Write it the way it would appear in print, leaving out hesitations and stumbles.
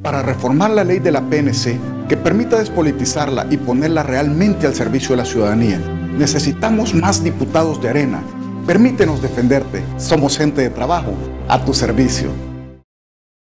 Para reformar la ley de la PNC, que permita despolitizarla y ponerla realmente al servicio de la ciudadanía, necesitamos más diputados de Arena. Permítenos defenderte. Somos gente de trabajo, a tu servicio.